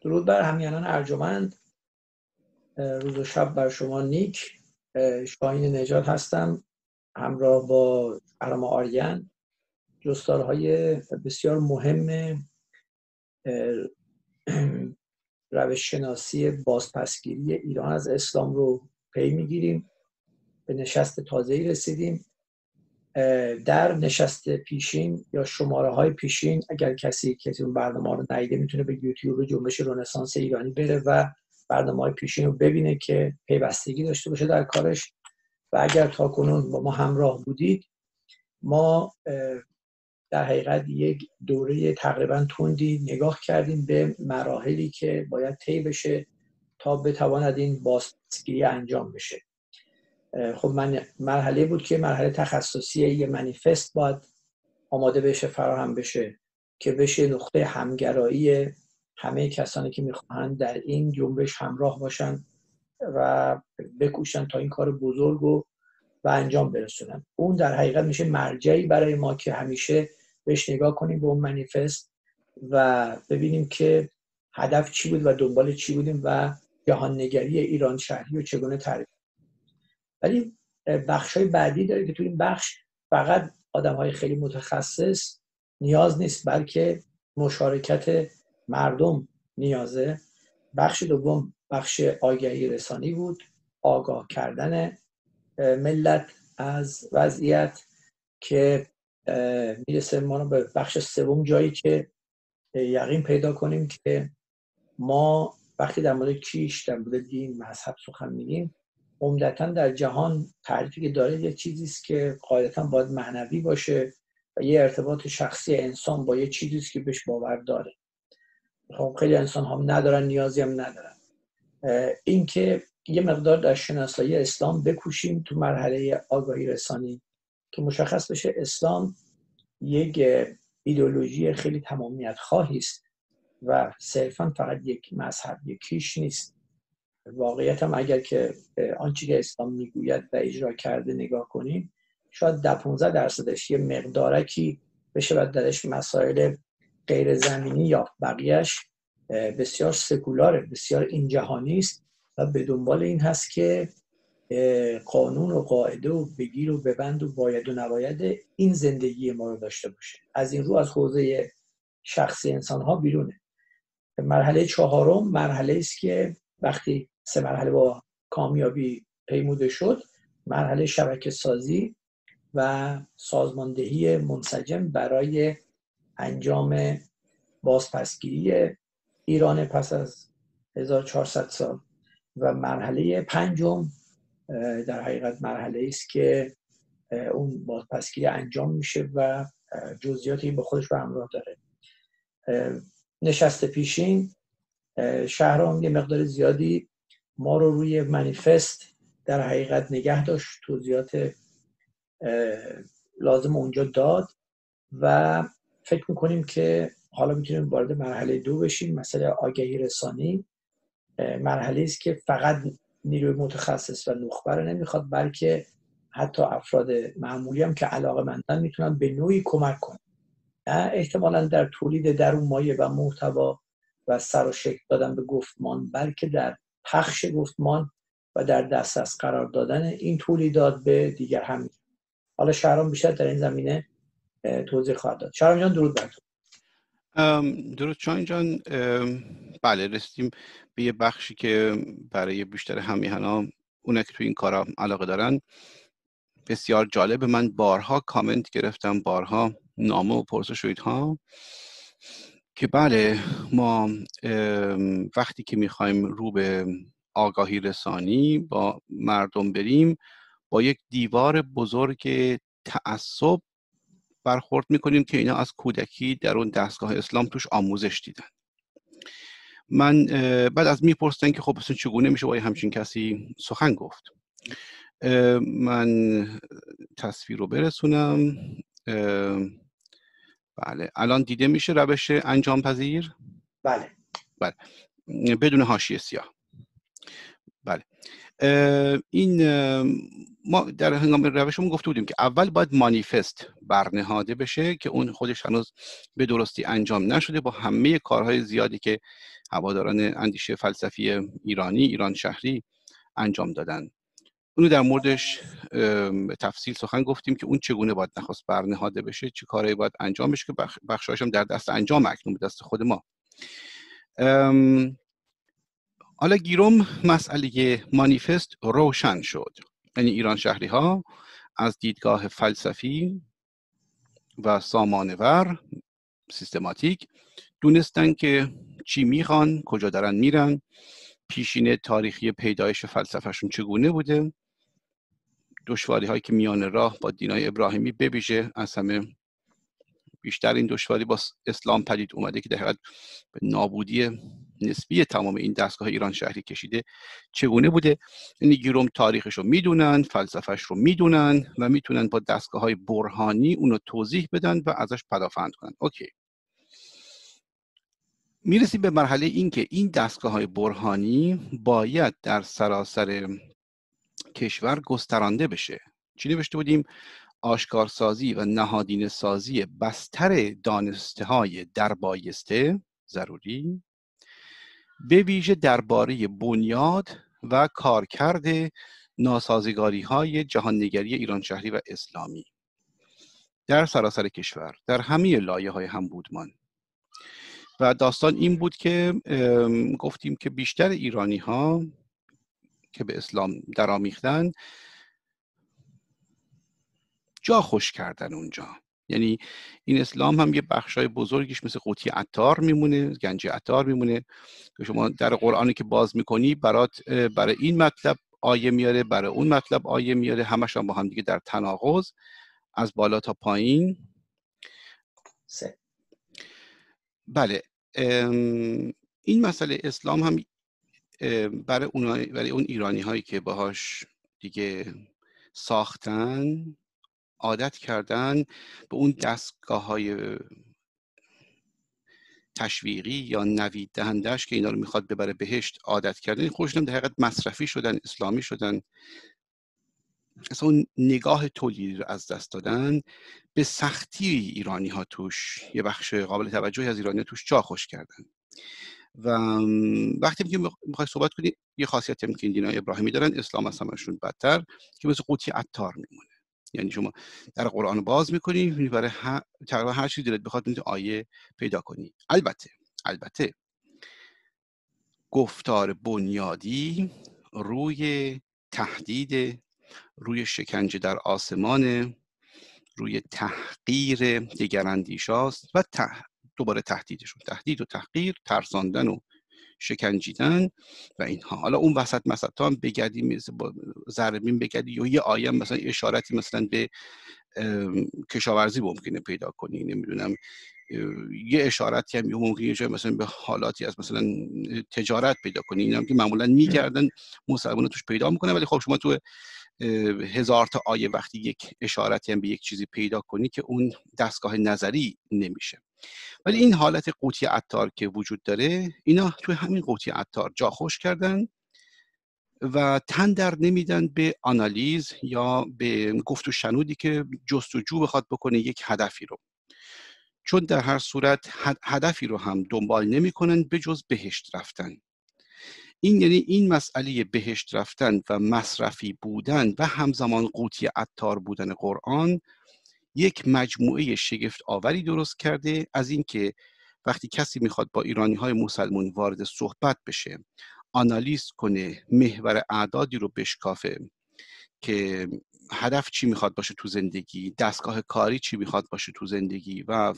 درود بر همیهنان ارجمند. روز و شب بر شما نیک. شاهین نژاد هستم، همراه با ارام آریان، جستارهای بسیار مهم روش شناسی بازپسگیری ایران از اسلام رو پی میگیریم. به نشست تازه‌ای رسیدیم. در نشست پیشین یا شماره های پیشین، اگر کسی اون برنامه رو ندیده میتونه به یوتیوب جنبش رنسانس ایرانی بره و برنامه های پیشین رو ببینه که پیوستگی داشته باشه در کارش. و اگر تاکنون با ما همراه بودید، ما در حقیقت یک دوره تقریبا تندی نگاه کردیم به مراحلی که باید طی بشه تا بتواند این بازپسگیری انجام بشه. خب من مرحله بود که مرحله تخصصی یه منیفست باید آماده بشه، فراهم بشه که بشه نقطه همگرایی همه کسانی که میخواهند در این جنبش همراه باشن و بکوشن تا این کار بزرگ رو به انجام برسونن. اون در حقیقت میشه مرجعی برای ما که همیشه بهش نگاه کنیم به اون منیفست و ببینیم که هدف چی بود و دنبال چی بودیم و جهان نگری ایران شهری رو چگونه تعریف. ولی بخش‌های بعدی داره که تو این بخش فقط آدم‌های خیلی متخصص نیاز نیست، بلکه مشارکت مردم نیازه. بخش دوم بخش آگهی رسانی بود، آگاه کردن ملت از وضعیت، که میرسه ما رو به بخش سوم، جایی که یقین پیدا کنیم که ما وقتی در مورد کیش، در مورد دین، مذهب سخن میگیم، عمدتاً در جهان تعریفی که داره یه چیزی است که غالباً باید معنوی باشه و یه ارتباط شخصی انسان با یه چیزی است که بهش باور داره. خب خیلی انسان هم ندارن، نیازی هم ندارن. این که یه مقدار در شناسایی اسلام بکوشیم تو مرحله آگاهی رسانی که مشخص بشه اسلام یک ایدئولوژی خیلی تمامیت خواهی است و صرفاً فقط یک مذهب، یک کیش نیست. واقعیت هم اگر که آنچه که اسلام میگوید و اجرا کرده نگاه کنیم، شاید 10-15% یه مقدارکی بشه و درش مسائل غیر زمینی یا بقیهش بسیار سکولاره، بسیار این جهانی است و به دنبال این هست که قانون و قاعده و بگیر و ببند و باید و نباید این زندگی ما رو داشته باشه. از این رو از حوزه شخصی انسان ها بیرونه. مرحله چهارم مرحله است که وقتی 3 مرحله با کامیابی پیموده شد، مرحله شبکه سازی و سازماندهی منسجم برای انجام بازپسگیری ایران پس از 1400 سال. و مرحله پنجم در حقیقت مرحله است که اون بازپسگیری انجام میشه و جزئیاتی به خودش به همراه داره. نشست پیشین شهرام یه مقدار زیادی ما رو روی منیفست در حقیقت نگه داشت، توضیحات لازم اونجا داد و فکر میکنیم که حالا میتونیم وارد مرحله 2 بشیم. مسئله آگهی رسانی مرحله است که فقط نیروی متخصص و نخبه رو نمیخواد، بلکه حتی افراد معمولی هم که علاقه‌مندن میتونن به نوعی کمک کنن، نه احتمالاً در تولید درون مایه و محتوا و سر و شکل دادن به گفتمان، بلکه در پخش گفتمان و در دسترس قرار دادن این تولیدات به دیگر هم. حالا شهرام بیشتر در این زمینه توضیح خواهد داد. شهرام جان درود بر تو. درود شاهین جان. بله، رسیدیم به یه بخشی که برای بیشتر همیهنا، اونا که تو این کارا علاقه دارن، بسیار جالب. من بارها کامنت گرفتم، بارها نامه و پرسشویت ها که بله، ما وقتی که میخوایم رو به آگاهی رسانی با مردم بریم، با یک دیوار بزرگ تعصب برخورد میکنیم که اینا از کودکی در اون دستگاه اسلام توش آموزش دیدن. من بعد از میپرسن که خب اصلا چگونه میشه با همچین کسی سخن گفت. من تصویر رو برسونم. بله، الان دیده میشه روش انجام پذیر؟ بله بدون حاشیه سیاه. بله، این ما در هنگام روشمون گفته بودیم که اول باید مانیفست برنهاده بشه که اون خودش هنوز به درستی انجام نشده، با همه کارهای زیادی که هواداران اندیشه فلسفی ایران شهری انجام دادن. اونو در موردش به تفصیل سخن گفتیم که اون چگونه باید نخست برنهاده بشه، چه کارهایی باید انجام بشه که بخشایش هم در دست انجام اکنون به دست خود ما. حالا گیروم مسئله مانیفست روشن شد، یعنی ایران شهری ها از دیدگاه فلسفی و سامانه‌ور سیستماتیک دونستن که چی میخوان، کجا دارن میرن، پیشینه تاریخی پیدایش فلسفهشون چگونه بوده، دشواری هایی که میان راه با دینای ابراهیمی بویژه از همه بیشتر این دشواری با اسلام پدید اومده که در حقیقت به نابودی نسبی تمام این دستگاه ایران شهری کشیده چگونه بوده. یعنی گیروم تاریخش رو میدونن، فلسفهش رو میدونن و میتونن با دستگاه های برهانی اونو توضیح بدن و ازش پدافند کنن. اوکی، میرسیم به مرحله این که این دستگاه های برهانی باید در سراسر کشور گسترانده بشه. چی نوشته بودیم؟ آشکارسازی و نهادینه سازی بستر دانسته های دربایسته ضروری، به ویژه درباره بنیاد و کارکرد ناسازگاری های جهاننگری ایران شهری و اسلامی در سراسر کشور در همه لایه های همبودمان. و داستان این بود که گفتیم که بیشتر ایرانی ها که به اسلام درآمیختن جا خوش کردن اونجا. یعنی این اسلام هم یه بخشای بزرگیش مثل قوطی عطار میمونه، گنج عطار میمونه که شما در قرآنی که باز میکنی برای این مطلب آیه میاره، برای اون مطلب آیه میاره، همش هم با هم دیگه در تناقض از بالا تا پایین. بله، این مسئله اسلام هم برای اون ایرانی هایی که باهاش دیگه ساختن، عادت کردن به اون دستگاه های تشویقی یا نوید دهندش که اینا رو میخواد ببره بهشت عادت کردن، خودشون در حقیقت مصرفی شدن، اسلامی شدن، اصلا اون نگاه تولیدی رو از دست دادن. به سختی ایرانی ها توش، یه بخش قابل توجهی از ایرانی ها توش جا خوش کردن. و وقتی که میخوای صحبت کنی یه خاصیت هم که این دینای ابراهیمی دارن، اسلام از همشون بدتر، که مثل قوطی عطار میمونه. یعنی شما در قرآن باز میکنی برای تقریبا هر چیزی دلت بخواد میتونی آیه پیدا کنی. البته گفتار بنیادی روی تهدید، روی شکنجه در آسمان، روی تحقیر دگراندیشاست و دوباره تهدیدشون، تهدید و تحقیر، ترساندن و شکنجیدن و اینها. حالا اون وسط مثلا هم بگردی مثل با ضربین بگردی یا یه آیه مثلا اشارتی مثلا به کشاورزی ممکنه پیدا کنی، نمیدونم یه اشارتی هم ممکنه یه جای مثلا به حالاتی از مثلا تجارت پیدا کنی، اینا هم که معمولا میگردن مسلمان‌ها توش پیدا میکنن. ولی خب شما تو هزار تا آیه وقتی یک اشارتی هم به یک چیزی پیدا کنی که اون دستگاه نظری نمیشه. ولی این حالت قوطی عطار که وجود داره، اینا توی همین قوطی عطار جا خوش کردن و تن در نمیدن به آنالیز یا به گفت و شنودی که جستجو بخواد بکنه یک هدفی رو، چون در هر صورت هدفی رو هم دنبال نمیکنن به جز بهشت رفتن. یعنی این مسئله بهشت رفتن و مصرفی بودن و همزمان قوطی عطار بودن قرآن یک مجموعه شگفت آوری درست کرده از اینکه وقتی کسی میخواد با ایرانی‌های مسلمان وارد صحبت بشه، آنالیز کنه، محور اعدادی رو بشکافه که هدف چی میخواد باشه تو زندگی، دستگاه کاری چی میخواد باشه تو زندگی و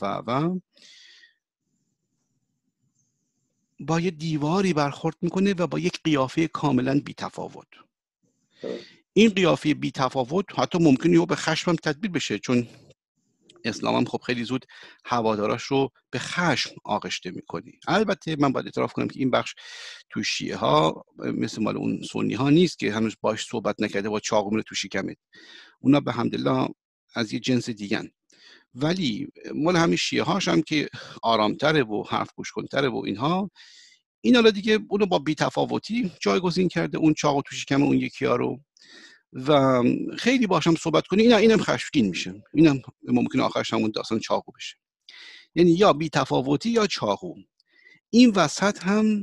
با یه دیواری برخورد میکنه و با یک قیافه کاملا بی‌تفاوت. این قیافه بی‌تفاوت حتی ممکنه به خشم هم تبدیل بشه، چون اسلام هم خب خیلی زود هواداراش رو به خشم آغشته میکنه. البته من باید اعتراف کنم که این بخش تو شیعه ها مثل مال اون سنی ها نیست که هنوز باش صحبت نکرده با چاقو میره تو شکمت. اونا به حمدالله از یه جنس دیگن. ولی مال همین شیعه هاش هم که آرامتره و حرف گوش کنتره و اینها، این حالا دیگه اونو با بی‌تفاوتی جایگزین کرده، اون چاقو تو شکم اون یکی‌ها رو، و خیلی باشم صحبت کنی اینم خشمگین میشه، اینم ممکنه آخرش همون داستان چاقو بشه. یعنی یا بی‌تفاوتی یا چاقو. این وسط هم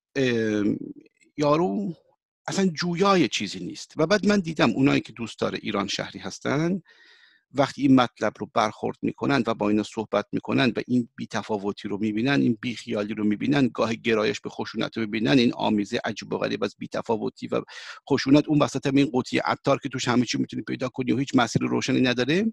یارو اصلا جویای چیزی نیست. و بعد من دیدم اونایی که دوستدار ایران شهری هستن وقتی این مطلب رو برخورد میکنن و با اینا صحبت میکنن و این بی‌تفاوتی رو میبینن، این بیخیالی رو میبینن، گاه گرایش به خشونت رو میبینن، این آمیزه عجیب و غریب از بی‌تفاوتی و خشونت اون وسط این قوطی عطار که توش همه چی میتونی پیدا کنی و هیچ مسیر روشنی نداره،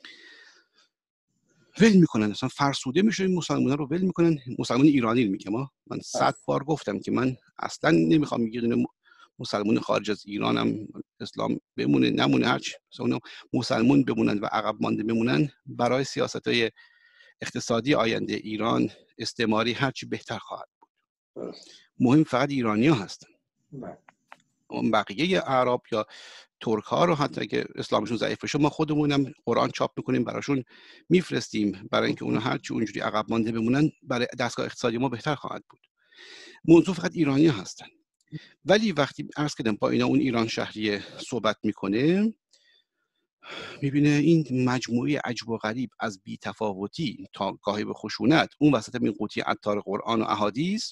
ول میکنن، اصلا فرسوده میشه. این مسلمان‌ها رو ول میکنن. مسلمان ایرانی رو میگم، من 100 بار گفتم که من اصلا نمیخوام یه دونه مسلمان خارج از ایرانم اسلام بمونه نمونه، هرچی مثلا مسلمان بمونن و عقب مانده بمونن برای سیاست‌های اقتصادی آینده ایران استعماری هرچی بهتر خواهد بود. مهم فقط ایرانی‌ها هستن. اون بقیه اعراب یا ترک ها رو حتی اگه اسلامشون ضعیف بشه ما خودمونم قرآن چاپ میکنیم براشون میفرستیم، برای اینکه اونا هرچی اونجوری عقب مانده بمونن برای دستگاه اقتصادی ما بهتر خواهد بود. موضوع فقط ایرانی هستن. ولی وقتی عرض کردم با اینا اون ایران شهری صحبت میکنه، میبینه این مجموعه عجب و غریب از بی‌تفاوتی تا گاهی به خشونت، اون وسط این قوطی عطار قرآن و احادیث،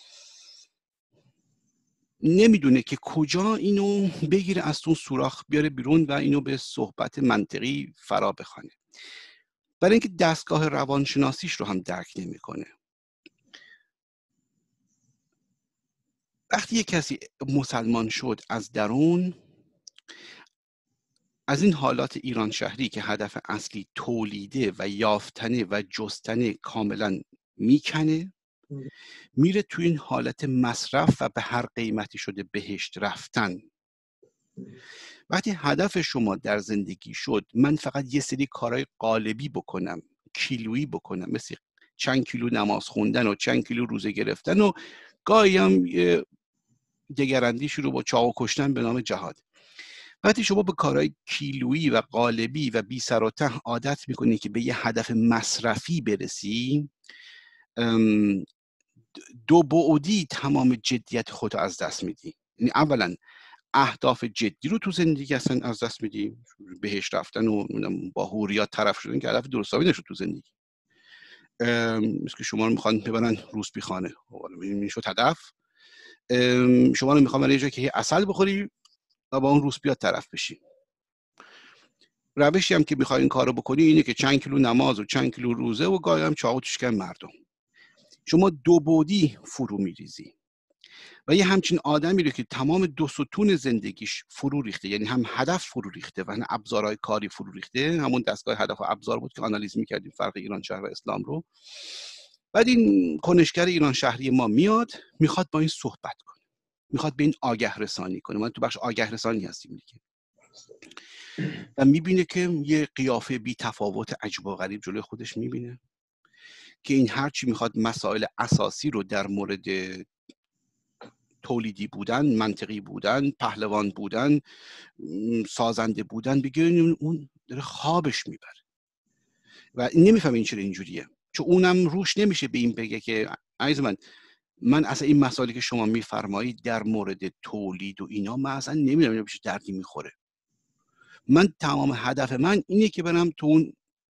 نمیدونه که کجا اینو بگیره از اون سوراخ بیاره بیرون و اینو به صحبت منطقی فرا بخوانه. برای اینکه دستگاه روانشناسیش رو هم درک نمیکنه. وقتی یک کسی مسلمان شد از درون، از این حالات ایران شهری که هدف اصلی تولیده و یافتنه و جستنه کاملا میکنه، میره تو این حالت مصرف و به هر قیمتی شده بهشت رفتن. وقتی هدف شما در زندگی شد من فقط یه سری کارهای قالبی بکنم، کیلویی بکنم، مثل چند کیلو نماز خوندن و چند کیلو روزه گرفتن و گاهی هم دگراندیش رو با چاقو کشتن به نام جهاد، وقتی شما به کارهای کیلویی و قالبی و بی سر و ته عادت میکنی که به یه هدف مصرفی برسی، دو بعدی تمام جدیت خودت از دست میدی. یعنی اولا اهداف جدی رو تو زندگی اصلا از دست میدی، بهش رفتن و با حوریات طرف شدن که هدف درستابی نشد تو زندگی. مثل که شما رو میخوان ببرن روسبی خانه، این شد هدف. شما رو میخوان برای یه جایی که عسل بخوری و با اون روسبیات طرف بشی. روشی هم که میخوای این کارو بکنی اینه که چند کیلو نماز و چند کیلو روزه و گاهی هم چاقو تو شکم مردم. شما دو بعدی فرو میریزی و یه همچین آدمی رو که تمام دو ستون زندگیش فرو ریخته، یعنی هم هدف فرو ریخته و هم ابزارهای کاری فرو ریخته، همون دستگاه هدف و ابزار بود که آنالیز میکردیم فرق ایران شهر و اسلام رو. بعد این کنشگر ایران شهری ما میخواد با این صحبت کنه، میخواد به این آگه رسانی کنه. ما تو بخش آگه رسانی هستیم دیگه. و میبینه که یه قیافه بی تفاوت عجب و غریب جلوی خودش میبینه که این هرچی میخواد مسائل اساسی رو در مورد تولیدی بودن، منطقی بودن، پهلوان بودن، سازنده بودن بگه، اون داره خوابش میبره و نمیفهم این چرا اینجوریه. چون اونم روش نمیشه به این بگه که عزیز من اصلا این مسائلی که شما میفرمایید در مورد تولید و اینا من اصلا نمیدونم بشه دردی میخوره. من تمام هدف من اینه که برم تو اون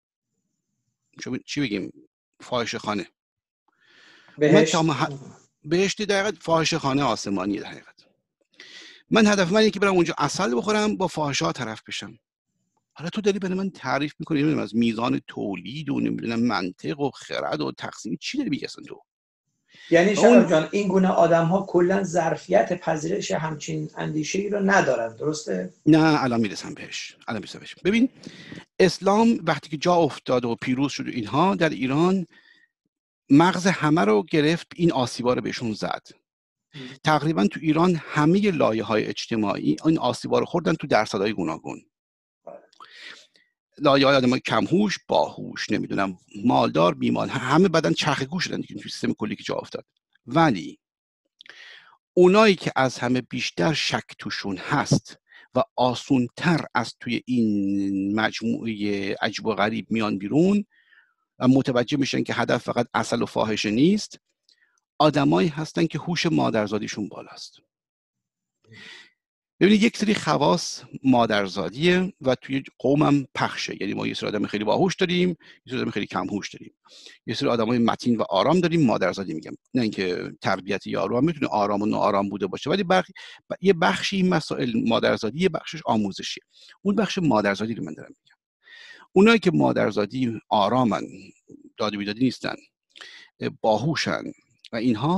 چی بگیم فاحشه خانه، بهشت. بهشت دقیقاً فاحشه خانه آسمانی. در حقیقت من هدف من اینه که برم اونجا عسل بخورم با فاحشه ها طرف بشم. حالا تو داری برای من تعریف میکنی نمیدونم از میزان تولید و نمیدونم منطق و خرد و تقسیم چی داری میگی اصلا تو؟ یعنی شهاب جان این گونه آدم ها کلا ظرفیت پذیرش همچین اندیشه ای رو ندارن، درسته؟ نه الان میرسم بهش. ببین اسلام وقتی که جا افتاد و پیروز شد اینها در ایران، مغز همه رو گرفت، این آسیبا رو بهشون زد. تقریبا تو ایران همه لایه‌های اجتماعی این آسیبا رو خوردن تو درصدهای گوناگون. لایه‌های آدمای کم هوش، باهوش، نمیدونم مالدار، بیمال، همه بدن چرخ گوش شدن دیگه تو سیستم کلی که جا افتاد. ولی اونایی که از همه بیشتر شک توشون هست و آسونتر از توی این مجموعه عجب و غریب میان بیرون و متوجه میشن که هدف فقط عسل و فاحشه نیست، آدمایی هستن که هوش مادرزادیشون بالاست. ببینید یک سری خواص مادرزادیه و توی قومم پخشه. یعنی ما یه سری آدم خیلی باهوش داریم، یه سری آدم خیلی کم هوش داریم، یه سری آدمای متین و آرام داریم، مادرزادی میگم. نه اینکه تربیت یارو هم میتونه آرام و ناآرام بوده باشه، ولی یه بخشی این مسائل مادرزادی، یه بخشش آموزشیه. اون بخش مادرزادی رو من دارم میگم. اونایی که مادرزادی آرامن، داد و بیدادی نیستن، باهوشن و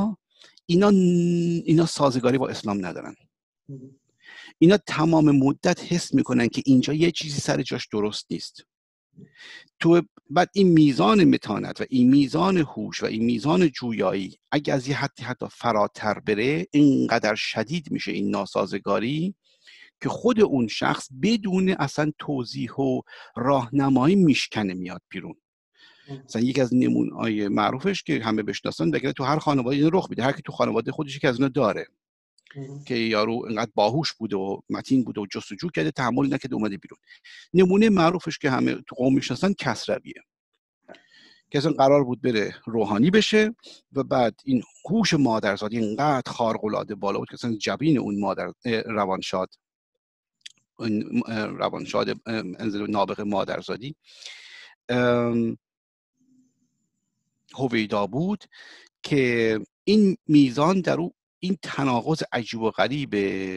اینا سازگاری با اسلام ندارن. اینا تمام مدت حس میکنن که اینجا یه چیزی سر جاش درست نیست. بعد این میزان متانت و این میزان هوش و این میزان جویایی اگه از یه حدی حتی فراتر بره، اینقدر شدید میشه این ناسازگاری که خود اون شخص بدون اصلا توضیح و راهنمایی میشکنه میاد بیرون. مثلا یکی از نمونه‌های معروفش که همه بشناسن، دیگه تو هر خانواده این رخ میده، هر کی تو خانواده خودش که از اینا داره که یارو اینقدر باهوش بوده و متین بوده و جستجو کرده، تحمل نکرده، اومده بیرون. نمونه معروفش که همه تو قوم میشناسن کسرویه، که اصلا قرار بود بره روحانی بشه و بعد این هوش مادرزادی اینقدر خارق‌العاده بالا بود که اصلا جبین اون مادر روانشاد نابغه مادرزادی هویدا بود، که این میزان در او، این تناقض عجیب و غریب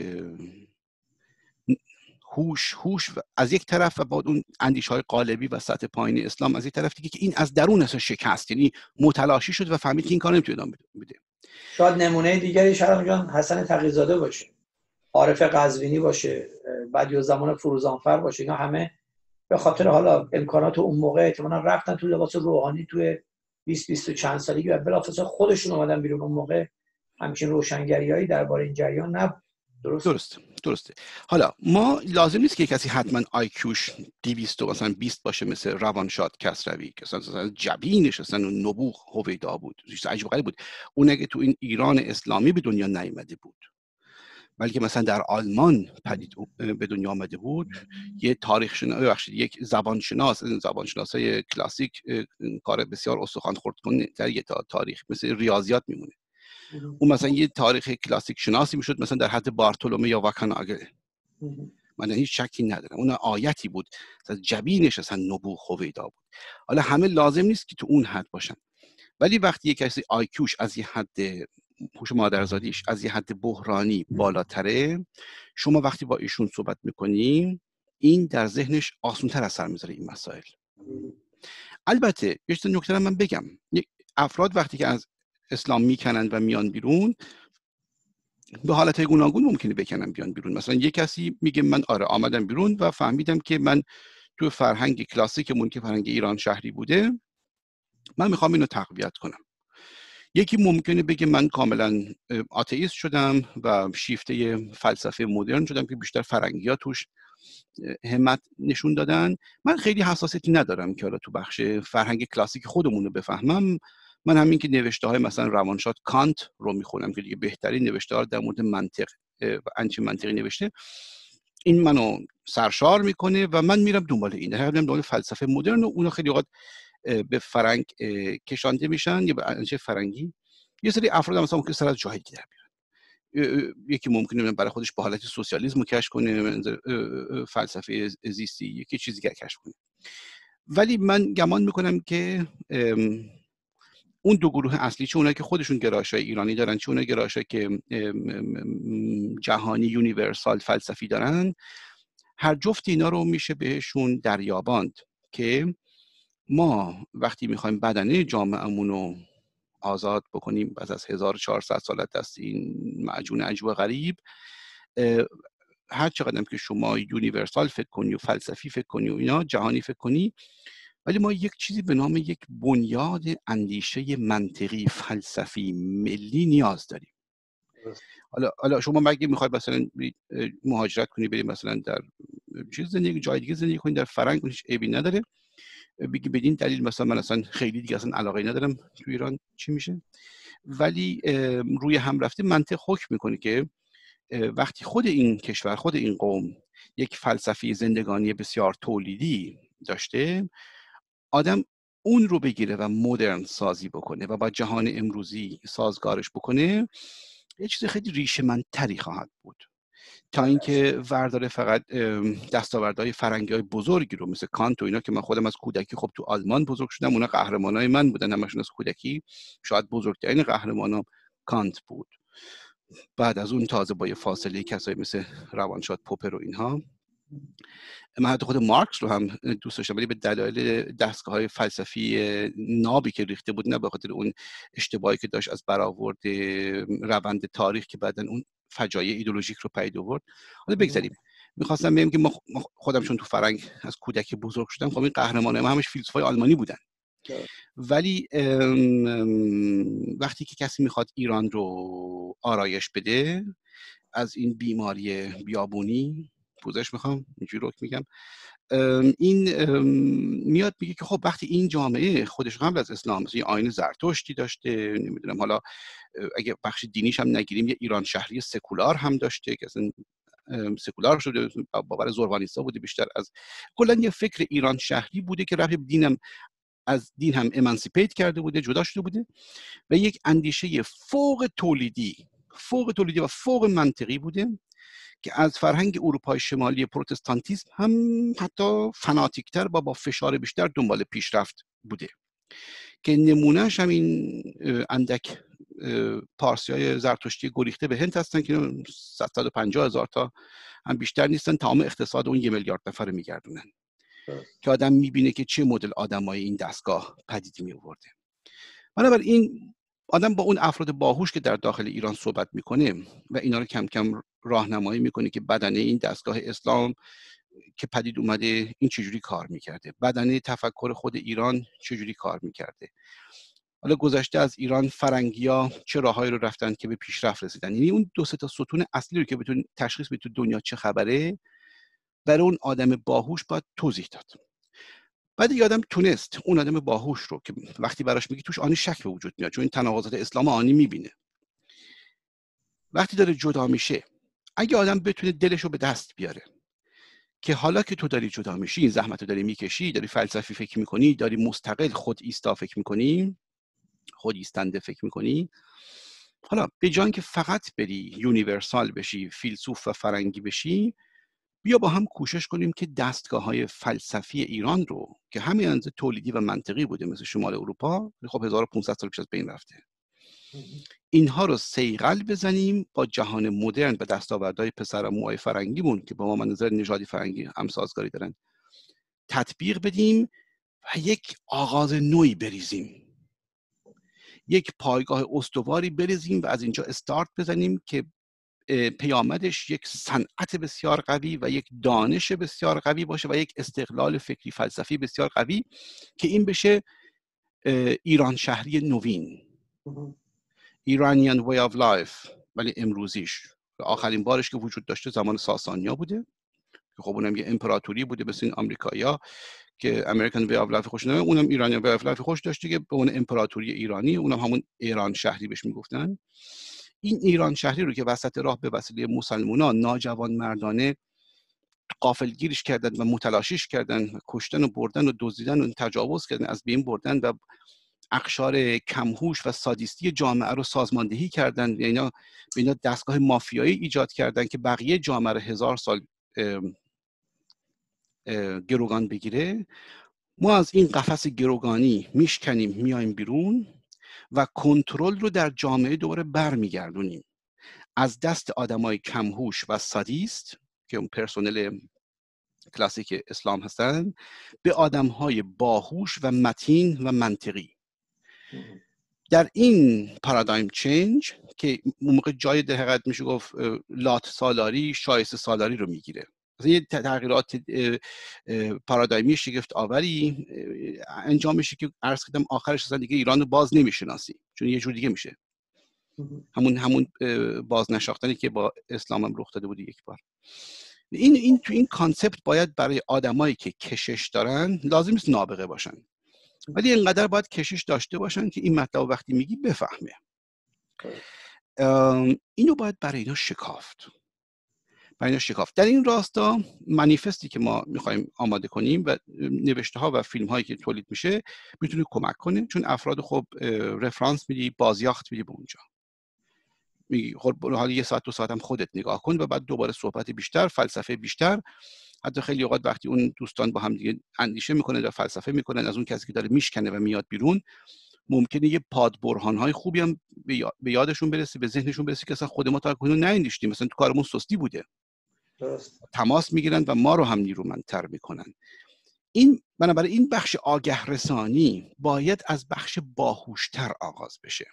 هوش از یک طرف و بعد اون اندیشه‌های قالبی و سطح پایین اسلام از یک طرف دیگه، که این از درون اصلا شکست، یعنی متلاشی شد و فهمید که این کار نمیتونه ادامه بده. شاید نمونه دیگری شرم جان حسن تقی‌زاده باشه، عارف قزوینی باشه، بدیعالزمان فروزانفر باشه. اینا همه به خاطر حالا امکانات اون موقع احتمالاً رفتن تو لباس روحانی توی 20 و چند سالگی و بلافاصله خودشون اومدن بیرون. اون موقع همچین روشنگریایی درباره این جریان نبود. درسته. حالا ما لازم نیست که کسی حتما آیکیوش 200 مثلا 20 باشه مثل روانشاد کسروی که مثلا جبینش اصلا نبوغ هویدا بود، عجیب غریب بود. اون اگه تو این ایران اسلامی به دنیا نیامده بود، بلکه مثلا در آلمان به دنیا آمده بود، یه تاریخ شناس، یک زبانشناسای کلاسیک کار بسیار استخوان خورد کنه در یه تاریخ مثل ریاضیات میمونه. اون مثلا یه تاریخ کلاسیک شناسی میشد مثلا در حد بارتولومه یا واکناگل. من هیچ شکی ندارم اون آیتی بود، مثلا جبینش اصلا نبوغ هویدا بود. حالا همه لازم نیست که تو اون حد باشن، ولی وقتی یک کسی آیکیوش از یه حد، هوش مادرزادیش از یه حد بحرانی بالاتره، شما وقتی با ایشون صحبت میکنین این در ذهنش آسان‌تر اثر میذاره این مسائل. البته یه نکته من بگم، افراد وقتی که از اسلام میکنن و میان بیرون، به حالتهای گوناگون ممکنه بکنن بیان بیرون. مثلا یک کسی میگه من آمدم بیرون و فهمیدم که من تو فرهنگ کلاسیکمون که فرهنگ ایران شهری بوده، من میخوام اینو تقویت کنم. یکی ممکنه بگه من کاملا آتئیست شدم و شیفته فلسفه مدرن شدم که بیشتر فرنگی‌ها توش همت نشون دادن. من خیلی حساسیتی ندارم که حالا تو بخش فرهنگ کلاسیک خودمون رو بفهمم. من همین که نوشته‌های مثلا روانشاد کانت رو میخونم که دیگه بهترین نوشته‌ها در مورد منطق و انچه منطقی نوشته، این منو سرشار میکنه و من میرم دنبال این، میرم دنبال فلسفه مدرن و اونا خیلی وقت به فرنگ کشانده میشن یا به انچه فرنگی. یه سری افراد مثلا ممکنه سر از جاهایی در بیارن، یکی ممکنه برای خودش با حالت سوسیالیسم رو کشف کنه، فلسفه زیستی، یکی چیزی که کشف کنه. ولی من گمان میکنم که اون دو گروه اصلی، چه اونایی که خودشون گرایش‌های ایرانی دارن، چه اونایی گرایش‌هایی که جهانی یونیورسال فلسفی دارن، هر جفت اینا رو میشه بهشون دریاباند که ما وقتی میخوایم بدنه جامعه‌مون رو آزاد بکنیم بعد از 1400 سال دست این معجون عجیب و غریب، هر چقدر که شما یونیورسال فکر کنی و فلسفی فکر کنی و اینا جهانی فکر کنی، ولی ما یک چیزی به نام یک بنیاد اندیشه منطقی فلسفی ملی نیاز داریم. حالا شما مگه میخواید مثلا مهاجرت کنی برید مثلا در چیز زندگی جای دیگه زندگی کنید در فرنگ، هیچ عیبی نداره، بگی بدین دلیل مثلا من اصلا خیلی دیگه اصلا علاقه ندارم تو ایران چی میشه. ولی روی هم رفته منطق حکم میکنه که وقتی خود این کشور، خود این قوم یک فلسفی زندگانی بسیار تولیدی داشته، آدم اون رو بگیره و مدرن سازی بکنه و با جهان امروزی سازگارش بکنه، یه چیز خیلی ریشه‌مندتری خواهد بود تا اینکه ورداره فقط دستاوردهای فرنگی‌های بزرگی رو مثل کانت و اینا که من خودم از کودکی خب تو آلمان بزرگ شدم، اونا قهرمانای من بودن همشون از کودکی. شاید بزرگترین قهرمانام کانت بود. بعد از اون تازه با یه فاصله کسایی مثل روانشاد پوپر و اینها. من حتی خود مارکس رو هم دوست داشتم، ولی به دلایل دستگاه‌های فلسفی نابی که ریخته بود، نه به خاطر اون اشتباهی که داشت از برآورد روند تاریخ که بعدن اون فجایع ایدئولوژیک رو پدید آورد. حالا بگذاریم. می‌خواستم بگم که ما خودم چون تو فرنگ از کودکی بزرگ شدم، خب این قهرمانای ما همش فیلسوفای آلمانی بودن. ولی وقتی که کسی میخواد ایران رو آرایش بده از این بیماری بیابونی، پوزش میخوام اینجوری رک میگم، این میاد میگه که خب وقتی این جامعه خودش قبل از اسلام مثلا یه آیین زرتشتی داشته، نمیدونم حالا اگه بخش دینیش هم نگیریم یه ایران شهری سکولار هم داشته که اصلا سکولار شده، باور زروانیستا بوده بیشتر از کلا یه فکر ایران شهری بوده که رفت دینم از دین هم امانسیپیت کرده بوده، جدا شده بوده و یک اندیشه فوق تولیدی و فوق منطقی بوده که از فرهنگ اروپای شمالی پروتستانتیسم هم حتی فناتیکتر با فشار بیشتر دنبال پیشرفت بوده که نمونهش هم این اندک پارسیای زرتشتی گریخته به هند هستن که 150,000 تا هم بیشتر نیستن، تمام اقتصاد اون 1 میلیارد نفر میگردونن که آدم میبینه که چه مدل آدمای این دستگاه پدید می آورده. بنابراین آدم با اون افراد باهوش که در داخل ایران صحبت میکنه و اینا رو کم کم راهنمایی میکنه که بدنه این دستگاه اسلام که پدید اومده این چجوری کار میکرده، بدنه تفکر خود ایران چجوری کار میکرده، حالا گذشته از ایران فرنگیا چه راههایی رو رفتن که به پیشرفت رسیدن. یعنی اون دو سه تا ستون اصلی رو که بتون تشخیص بدید تو دنیا چه خبره، برای اون آدم باهوش باید توضیح داد. بعد یه آدم تونست اون آدم باهوش رو که وقتی براش میگی توش آنی شک به وجود میاد، چون این تناقضات اسلام آنی میبینه، وقتی داره جدا میشه اگه آدم بتونه دلشو به دست بیاره که حالا که تو داری جدا میشی، این زحمت رو داری میکشی، داری فلسفی فکر میکنی، داری مستقل خود ایستا فکر میکنی، خود ایستنده فکر میکنی، حالا به جای اینکه فقط بری یونیورسال بشی، فیلسوف و فرنگی بشی، بیا با هم کوشش کنیم که دستگاه‌های فلسفی ایران رو که همین اندازه تولیدی و منطقی بوده مثل شمال اروپا، خب 1500 سال پیش از بین رفته، اینها رو صیقل بزنیم با جهان مدرن و دستاوردهای پسر موهای فرنگیمون که با ما منظر نژادی فرنگی هم سازگاری دارن تطبیق بدیم و یک آغاز نوعی بریزیم، یک پایگاه استواری بریزیم و از اینجا استارت بزنیم که پیامدش یک صنعت بسیار قوی و یک دانش بسیار قوی باشه و یک استقلال فکری فلسفی بسیار قوی که این بشه ایران شهری نوین، Iranian way of life، ولی امروزیش. آخرین بارش که وجود داشته زمان ساسانیا بوده که خب اونم یه امپراتوری بوده مثل این آمریکایی‌ها که امریکن وی آف لایف خوش نمیاد، اونم ایرانی وی آف لایف خوش داشته که به اون امپراتوری ایرانی، اونم همون ایران شهری بهش میگفتن. این ایران شهری رو که وسط راه به وسیله مسلمانان ناجوان مردانه غافلگیرش کردن و متلاشیش کردن، کشتن و بردن و دزدیدن و تجاوز کردن، از بین بردن و اقشار کمهوش و سادیستی جامعه رو سازماندهی کردن، یعنی به اینا دستگاه مافیایی ایجاد کردن که بقیه جامعه رو 1000 سال گروگان بگیره. ما از این قفس گروگانی میشکنیم، میایم بیرون و کنترل رو در جامعه دوباره برمیگردونیم از دست آدمای کمهوش و سادیست که اون پرسونل کلاسیک اسلام هستن به آدمهای باهوش و متین و منطقی. در این پارادایم چینج که اون موقع جای در حقیقت میشه گفت لات سالاری شایسته سالاری رو میگیره، یه تغییرات پارادایمی شگفت آوری انجام میشه که عرض کردم آخرش اصلا دیگه ایران رو باز نمیشناسی، چون یه جور دیگه میشه، همون باز نشاختنی که با اسلام هم رخ داده بود یک بار. این تو این کانسپت باید برای آدمایی که کشش دارن لازم نیست نابغه باشن، ولی اینقدر باید کشش داشته باشن که این مطلب وقتی میگی بفهمه. اینو باید برای اینا شکافت. و اینا شکافت. در این راستا منیفستی که ما میخوایم آماده کنیم و نوشته ها و فیلم هایی که تولید میشه میتونه کمک کنه، چون افراد خب رفرانس میدی، بازیافت میدی به اونجا، میگی خب حالا 1 ساعت 2 ساعت هم خودت نگاه کن و بعد دوباره صحبت بیشتر، فلسفه بیشتر. حتی خیلی اوقات وقتی اون دوستان با هم دیگه اندیشه میکنن و فلسفه میکنن، از اون کسی که داره میشکنه و میاد بیرون، ممکنه یه پاد برهان‌های خوبی هم به یادشون برسه، به ذهنشون برسه که اصلا خود ما تا اکنون ناندیشتیم، مثلا تو کارمون سستی بوده. درست. تماس میگیرن و ما رو هم نیرومندتر میکنن. این بنابراین این بخش آگه رسانی باید از بخش باهوشتر آغاز بشه.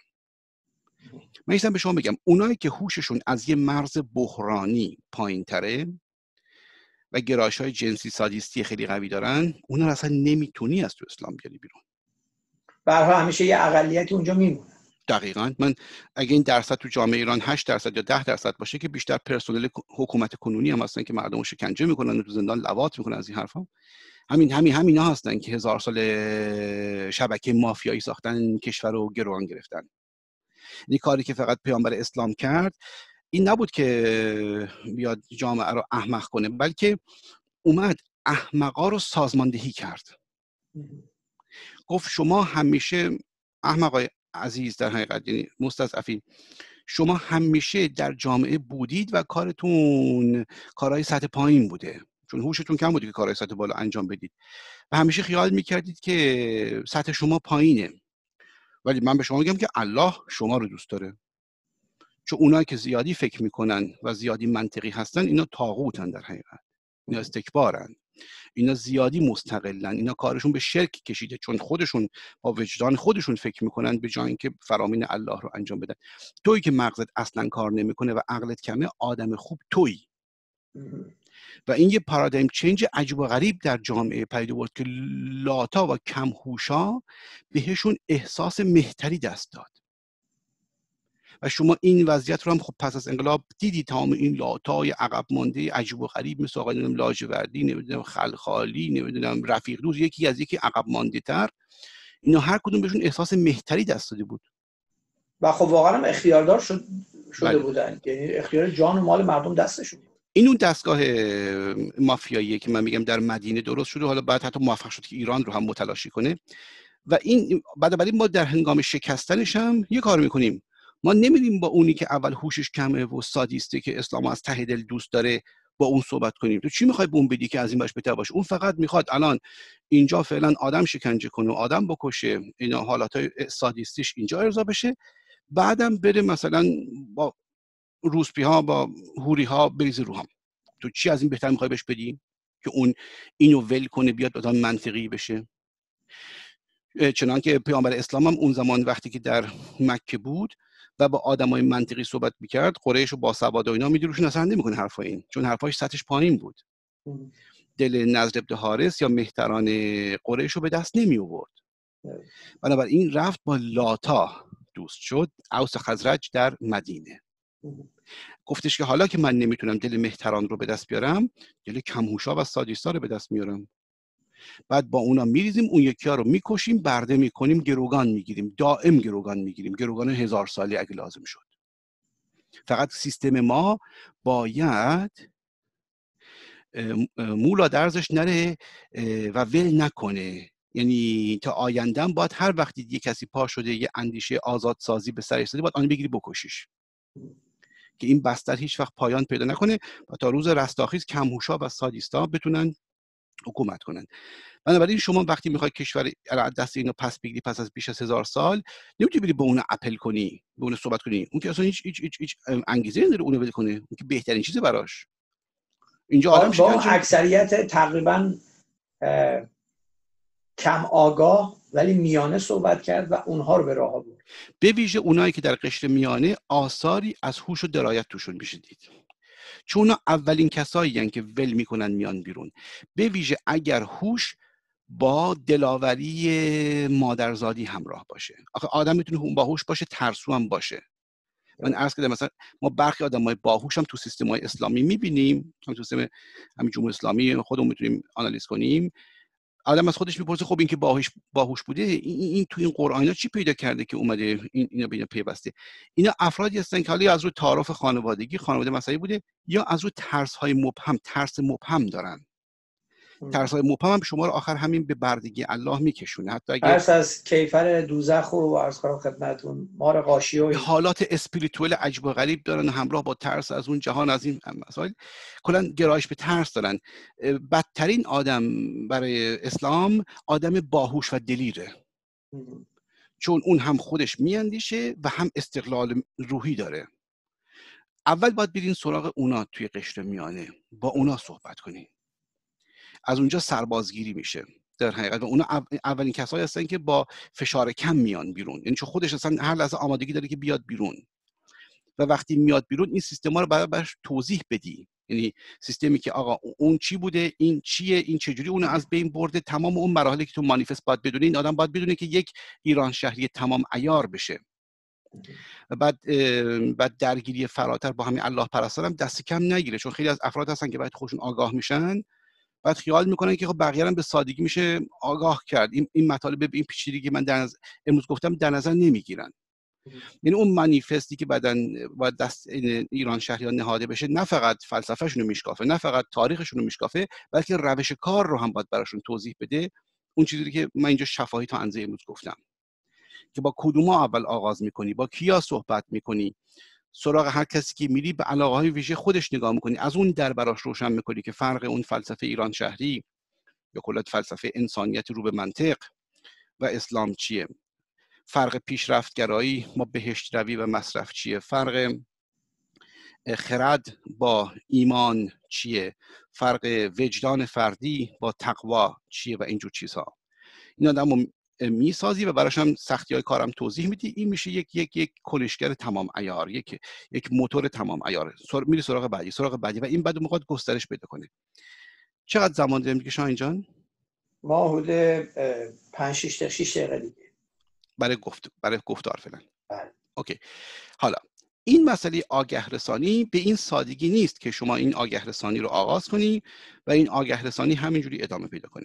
من ایستم به شما بگم اونایی که هوششون از یه مرز بحرانی پایین تره و گرایش‌های جنسی سادیستی خیلی قوی دارن، اونا رو اصلا نمیتونی از تو اسلام بیاری بیرون. به هر حال همیشه یه اقلیتی اونجا میمونه. دقیقاً. من اگه این درصد تو جامعه ایران 8% یا 10% باشه که بیشتر پرسنل حکومت کنونی هم هستن که مردم رو شکنجه میکنن و تو زندان لواط میکنن از این حرفا، همینا هستن که 1000 سال شبکه مافیایی ساختن، کشور رو گروگان گرفتن. این کاری که فقط پیامبر اسلام کرد این نبود که بیاد جامعه رو احمق کنه، بلکه اومد احمقا رو سازماندهی کرد. گفت شما همیشه احمقای عزیز، در حقیقت یعنی مستضعفین، شما همیشه در جامعه بودید و کارتون کارهای سطح پایین بوده، چون هوشتون کم بوده که کارهای سطح بالا انجام بدید و همیشه خیال میکردید که سطح شما پایینه. ولی من به شما میگم که الله شما رو دوست داره، چون اونایی که زیادی فکر میکنن و زیادی منطقی هستن اینا طاغوتن، در حقیقت اینا استکبارن، اینا زیادی مستقلن، اینا کارشون به شرک کشیده، چون خودشون با وجدان خودشون فکر میکنن به جای اینکه فرامین الله رو انجام بدن. تویی که مغزت اصلا کار نمیکنه و عقلت کمه، آدم خوب تویی. و این یه پارادایم چنج عجیب و غریب در جامعه پیدا بود که لاتا و کم هوشا بهشون احساس مهتری دست داد. و شما این وضعیت رو هم خب پس از انقلاب دیدی، تمام این لاتای عقب مانده عجیب و غریب مثل آقای لاجوردی، نمیدونم خلخالی، نمیدونم رفیق دوست، یکی از یکی عقب مانده تر، اینا هر کدوم بهشون احساس مهتری دست داده بود و خب واقعا هم اختیاردار شده بله. بودن، یعنی اختیار جان و مال مردم دستشون بود. این اون دستگاه مافیاییه که من میگم در مدینه درست شده، حالا بعد حتی موفق شد که ایران رو هم متلاشی کنه. و این بعد ما در هنگام شکستنش هم یه کار میکنیم، ما نمیریم با اونی که اول هوشش کمه و سادیسته که اسلام از ته دل دوست داره با اون صحبت کنیم. تو چی میخوای به اون بدی که از این باش بهتر باشه؟ اون فقط میخواد الان اینجا فعلا آدم شکنجه کنه و آدم بکشه، اینا حالاتای سادیستیش اینجا ارضا بشه، بعدم بره مثلا با روسپی ها با هوری ها بریزه رو هم. تو چی از این بهتر میخوای بهش بدی که اون اینو ول کنه بیاد آدم منطقی بشه؟ چنانکه پیامبر اسلام هم اون زمان وقتی که در مکه بود و با آدمای منطقی صحبت میکرد، قریش و با سواد و اینا میدروشون اصلا نمیکنه حرفای این، چون حرفاش سطحش پایین بود. دل نضر بن حارث یا مهتران قریش رو به دست نمی آورد. بنابراین رفت با لاتا دوست شد، اوس خزرج در مدینه. گفتش که حالا که من نمیتونم دل مهتران رو به دست بیارم، دل کمهوشا و سادیستا رو به دست میارم. بعد با اونا میریزیم، اون یکی ها رو میکشیم، برده میکنیم، گروگان میگیریم، دائم گروگان میگیریم، گروگان 1000 سالی اگه لازم شد. فقط سیستم ما باید مولا درزش نره و ول نکنه. یعنی تا آیندهم باید هر وقتی یه کسی پا شده یه اندیشه آزادسازی به سر رسیده، باید آن بگیری بکشیش که این بستر هیچ وقت پایان پیدا نکنه و تا روز رستاخیز کمهوشا و سادیستا بتونن حکومت کنن. بنابراین شما وقتی میخوای کشور دست اینو پس بگیری پس از بیش از 1000 سال، نمیتونی بری به اون اپل کنی، به اون صحبت کنی، اون که اصلا هیچ انگیزه نداره اونو ول کنه، اون که بهترین چیزه براش. اینجا آدم با اکثریت تقریبا کم آگاه ولی میانه صحبت کرد و اونها رو به راه آورد. به ویژه اونایی که در قشر میانه آثاری از هوش و درایت توشون میشه دید، چون اونا اولین کسایی هستن که ول میکنن میان بیرون. به ویژه اگر هوش با دلاوری مادرزادی همراه باشه. آخه آدم میتونه باهوش باشه، ترسو هم باشه. من عرض کردم مثلا ما برخی آدمای باهوش هم تو سیستم‌های اسلامی میبینیم، هم تو سیستم همین جمهوری اسلامی خودمون میتونیم آنالیز کنیم، آدم از خودش میپرسه خب این که باهوش بوده، این تو این قرآنا چی پیدا کرده که اومده اینا به اینا پیوسته؟ اینا افرادی هستن که حالا از رو تعارف خانواده مسئله بوده، یا از رو ترس‌های مبهم، ترس مبهم دارن. ترس‌های مبهم هم شما رو آخر همین به بردگی الله میکشونه. حتی اگه ترس از کیفر دوزخ و عرض کنم خدمتتون مار غاشی و حالات اسپریتوال عجب و غریب دارن همراه با ترس از اون جهان، از این مسائل، کلا گرایش به ترس دارن. بدترین آدم برای اسلام آدم باهوش و دلیره، چون اون هم خودش میاندیشه و هم استقلال روحی داره. اول باید برین سراغ اونا توی قشر میانه، با اونا صحبت کنین. از اونجا سربازگیری میشه در حقیقت، و اونا اولین کسایی هستن که با فشار کم میان بیرون، یعنی چون خودش اصلا هر لحظه آمادگی داره که بیاد بیرون، و وقتی میاد بیرون این سیستما رو باید براش توضیح بدی. یعنی سیستمی که آقا اون چی بوده، این چیه، این چجوری اونو از بین برده، تمام اون مراحلی که تو مانیفست باید بدونی. این آدم باید بدونه که یک ایران شهری تمام عیار بشه. و بعد درگیری فراتر با همین الله پرستان هم دست کم نگیره، چون خیلی از افراد هستن که بعد خودشون آگاه میشن، بعد خیال میکنن که خب بقیه هم به سادگی میشه آگاه کرد، این مطالب به این پیچیدگی که من امروز گفتم در نظر نمیگیرن. یعنی اون مانیفستی که بعداً باید دست ایران شهریان نهاده بشه، نه فقط فلسفه‌شون رو میشکافه، نه فقط تاریخشون رو میشکافه، بلکه روش کار رو هم باید براشون توضیح بده. اون چیزی که من اینجا شفاهی تا اندازه امروز گفتم، که با کدوما اول آغاز میکنی، با کیا صحبت میکنی، سراغ هر کسی که میری به علاقه‌های ویژه خودش نگاه میکنی، از اون در براش روشن میکنی که فرق اون فلسفه ایران شهری یا کلا فلسفه انسانیت رو به منطق و اسلام چیه، فرق پیشرفتگرایی با بهشت روی و مصرف چیه، فرق خرد با ایمان چیه، فرق وجدان فردی با تقوا چیه و اینجور چیزها. این آدمو میسازی و براش هم سختی‌های کارم توضیح میدی. این میشه یک کنشگر تمام عیار، یک موتور تمام عیار. میری سراغ بعدی و این بعد میخواد گسترش پیدا کنه. چقدر زمان داریم دیگه شاهین جان؟ ما حدود 5-6 دقیقه دیگه برای گفتار فعلا. بله. اوکی. حالا این مسئله آگه رسانی به این سادگی نیست که شما این آگه رسانی رو آغاز کنی و این آگه رسانی همینجوری ادامه پیدا کنه.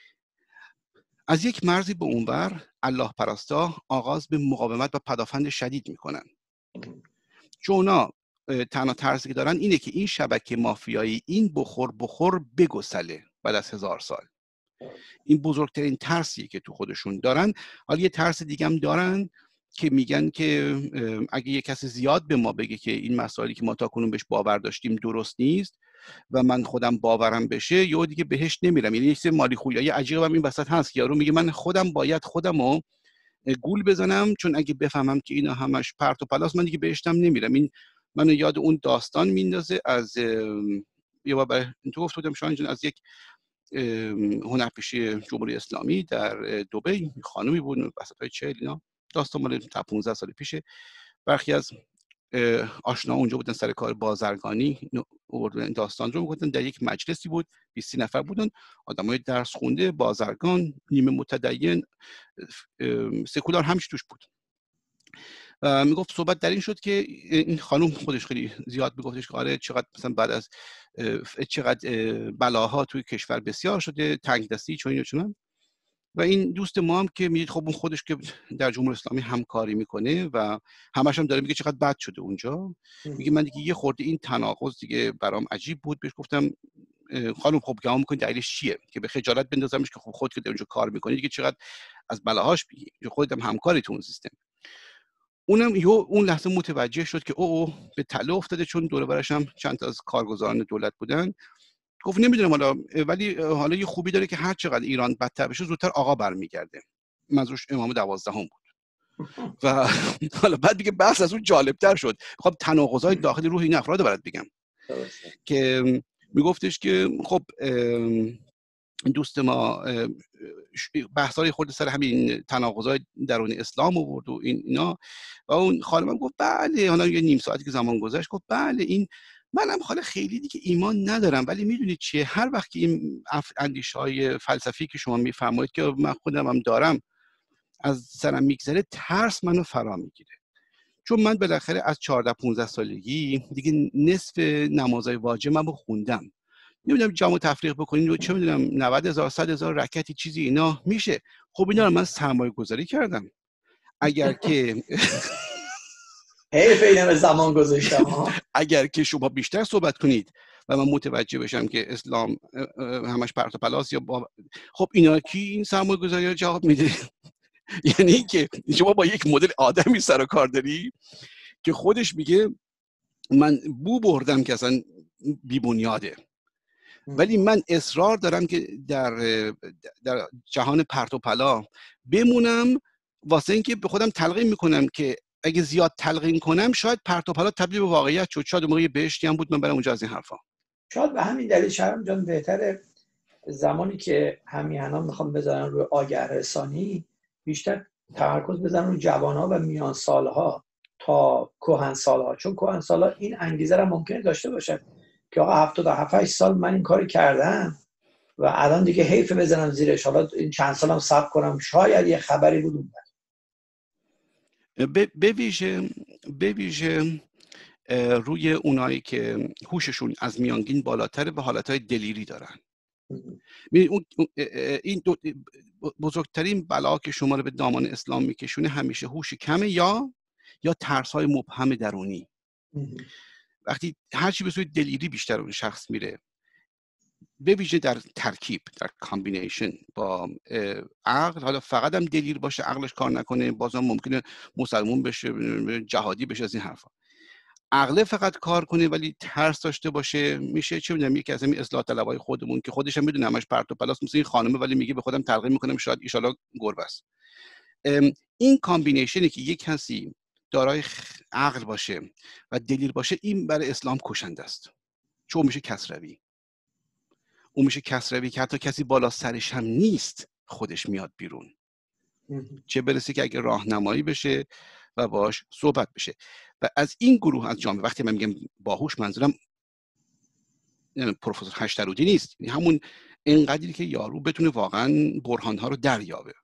از یک مرزی به اونور الله پرستا آغاز به مقاومت و پدافند شدید میکنن، چون اونا تنها ترسی که دارن اینه که این شبکه مافیایی، این بخور بگسله بعد از 1000 سال. این بزرگترین ترسیه که تو خودشون دارن. حالا یه ترس دیگه هم دارن که میگن که اگه یه کسی زیاد به ما بگه که این مسائلی که ما تاکنون بهش باور داشتیم درست نیست و من خودم باورم بشه، یا دیگه بهش نمیرم. یعنی یه چیز مالی خویایی عجیبه هم این وسط هست که یارو میگه من باید خودمو گول بزنم، چون اگه بفهمم که اینا همش پرت و پلاس من دیگه بهشتم نمیرم. این منو یاد اون داستان میندازه از یه بار تو گفتم شاهین جان، از یک هنرپیشه جمهوری اسلامی در دبی، خانومی بود وسطای 40 اینا، داستان مال 15 سال پیشه. برخی از آشنا اونجا بودن سر کار بازرگانی، این داستان رو میگفتن. در یک مجلسی بود، 20 نفر بودن، آدمای درس خونده، بازرگان، نیمه متدین، سکولار همش توش بود. میگفت صحبت در این شد که این خانم خودش خیلی زیاد میگفتش که آره چقدر مثلا بعد از چقدر بلاها توی کشور بسیار شده، تنگ دستی چون و این دوست ما هم که میگه خب اون خودش که در جمهوری اسلامی همکاری میکنه و همش هم داره میگه چقدر بد شده اونجا، میگه من دیگه یه خورده این تناقض دیگه برام عجیب بود. بهش گفتم خانم خب گمان میکنی دلیلش چیه که به خجالت بندازمش که خب خود که در اونجا کار میکنی دیگه چقدر از بلاهاش میگی، خودت هم همکاری تو اون سیستم. اون لحظه متوجه شد که او به تله افتاده، چون دور برش هم چند تا از کارگزاران دولت بودن. گفت نمیدونم حالا، ولی حالا یه خوبی داره که هر چقدر ایران بدتر بشه زودتر آقا برمیگرده. منظورش امام 12 بود. و حالا بعد دیگه بحث از اون جالبتر شد. خب تناقضات داخلی روح این افراد برات بگم که میگفتش که خب دوست ما بحثای خود سر همین تناقضات درون اسلام آورد و اینا، و اون خانمم گفت بله، حالا یه نیم ساعتی که زمان گذشت گفت بله، این منم حالا خیلی دیگه ایمان ندارم، ولی میدونید چیه، هر وقت که این اندیشه‌های فلسفی که شما میفرمایید که من خودم هم دارم از سرم میگذره، ترس منو فرا میگیره. چون من بالاخره از 14-15 سالگی دیگه نصف نمازهای واجب من رو خوندم. نمیدونم جامو تفریق بکنین و چه میدونم 90,000 100,000 رکعتی چیزی اینا میشه. خب اینا رو من سرمایه گذاری کردم. اگر که حیف اینا به زمان گذاشتم اگر که شما بیشتر صحبت کنید و من متوجه بشم که اسلام همش پرت و پلاس یا خب اینا کی این سرمایه گذاری رو جواب میده؟ یعنی که شما با یک مدل آدمی سر و کار داری که خودش میگه من بو بردم که اصلا بی بنیاده، ولی من اصرار دارم که در جهان پرت و پلا بمونم، واسه اینکه به خودم تلقین میکنم که اگه زیاد تلقین کنم شاید پرت و پلا تبدیل به واقعیت شد، شاید موقع بهشتی هم بود من برم اونجا از این حرفا. شاید به همین دلیل شرم جان بهتره زمانی که همیهنان میخوام بذارن روی آگه رسانی بیشتر تمرکز بزنن روی جوانها و میان سالها تا کهن سالها، چون کهن سالها این انگیزه رو ممکنه داشته باشن که آقا 77 سال من این کار کردم و الان دیگه حیف بزنم زیرش، حالا این چند سالم صبر کنم شاید یه خبری بود اون به ویژه روی اونایی که هوششون از میانگین بالاتره و حالتهای دلیری دارن. این بزرگترین بلا که شما رو به دامان اسلام میکشونه همیشه هوش کمه یا ترس‌های مبهم درونی. وقتی هرچی به سوی دلیری بیشتر اون شخص میره، به ویژه در ترکیب، در کامبینیشن با عقل، حالا فقط هم دلیر باشه عقلش کار نکنه بازم ممکنه مسلمون بشه، جهادی بشه، از این حرفا. عقل فقط کار کنه ولی ترس داشته باشه، میشه چه میدونم یکی از این اصلاح طلبای خودمون که خودش هم میدونه همش پرت و پلاس مثل این خانمه، ولی میگه به خودم تلقین میکنم شاید ان شاءالله گربه است. این کامبینیشنی که یک کسی دارای عقل باشه و دلیر باشه، این برای اسلام کشنده است، چون میشه کسروی. اون میشه کسروی که حتی کسی بالا سرش هم نیست خودش میاد بیرون، چه برسه که اگه راهنمایی بشه و باش صحبت بشه. و از این گروه از جامعه، وقتی من میگم باهوش منظورم پروفسور هشترودی نیست، یعنی همون اینقدری که یارو بتونه واقعا برهانها رو دریابه،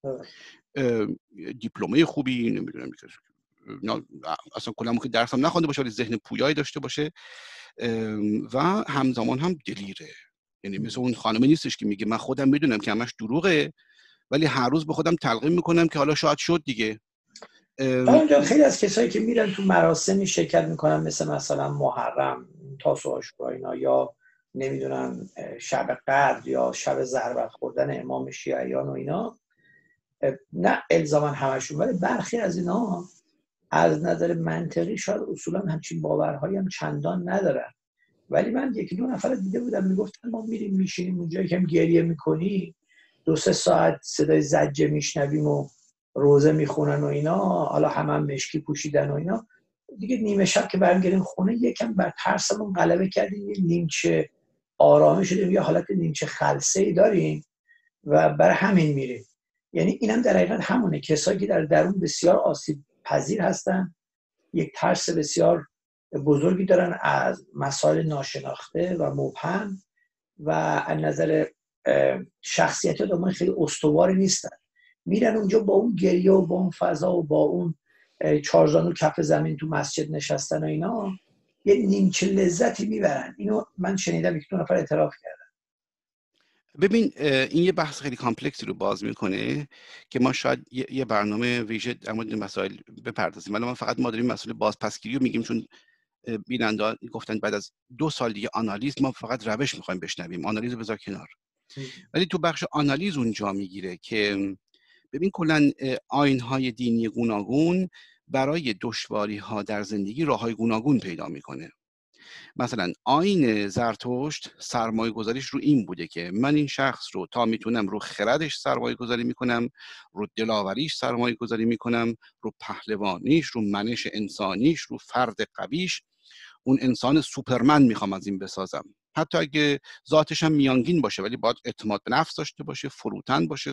دیپلمه خوبی نمیدونم اصلا کلا ممکن درس هم نخونده باشه ولی ذهن پویایی داشته باشه و همزمان هم دلیره. یعنی مثل اون خانمه نیستش که میگه من خودم میدونم که همش دروغه ولی هر روز به خودم تلقین میکنم که حالا شاید شد دیگه. اونجا خیلی از کسایی که میرن تو مراسمی شرکت میکنن مثلا محرم، تاسو عاشورا اینا، یا نمیدونم شب قدر یا شب ضربت خوردن امام شیعیان و اینا، نه الزاما همشون ولی برخی از اینا از نظر منطقی شاید اصولا همچین باورهایی هم چندان ندارن، ولی من یکی دو نفر دیده بودم میگفتن ما میریم میشینیم اونجا که هم گریه میکنی 2-3 ساعت صدای زجه میشنویم و روزه میخونن و اینا، حالا هم مشکی پوشیدن و اینا، دیگه نیمه شب که برمیگردیم خونه یکم بر ترسمون غلبه کردیم، یه نیمچه آرامش شدیم، یه حالت نیمچه خلسه‌ای داریم و برای همین میریم. یعنی اینم در حقیقت همونه، کسایی که در درون بسیار آسیب پذیر هستن، یک ترس بسیار بزرگی دارن از مسائل ناشناخته و مبهم و از نظر شخصیت آدمای خیلی استواری نیستن، میرن اونجا با اون گریه و با اون فضا و با اون چارزانو کف زمین تو مسجد نشستن و اینا یه نیمچه لذتی میبرن. اینو من شنیدم یک دو نفر اعتراف کردن. ببین این یه بحث خیلی کامپلکسی رو باز میکنه که ما شاید یه برنامه ویژه در مورد مسائل بپردازیم، ولی من فقط ما داریم مسئله بازپسگیری رو میگیم چون بیننده گفتن بعد از 2 سال دیگه آنالیز ما فقط روش میخوایم بشنویم، آنالیز رو بذار کنار. ولی تو بخش آنالیز اونجا میگیره که ببین کلا آیین‌های دینی گوناگون برای دشواری‌ها در زندگی راه‌های گوناگون پیدا میکنه. مثلا آیین زرتشت سرمایه گذاریش رو این بوده که من این شخص رو تا میتونم رو خردش سرمایه گذاری میکنم، رو دلاوریش سرمایه گذاری میکنم، رو پهلوانیش، رو منش انسانیش، رو فرد قویش، اون انسان سوپرمن میخوام از این بسازم، حتی اگه ذاتش هم میانگین باشه ولی باید اعتماد به نفس داشته باشه، فروتن باشه،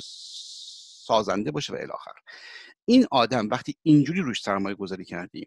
سازنده باشه و الی آخر. این آدم وقتی اینجوری روش سرمایه گذاری کردی،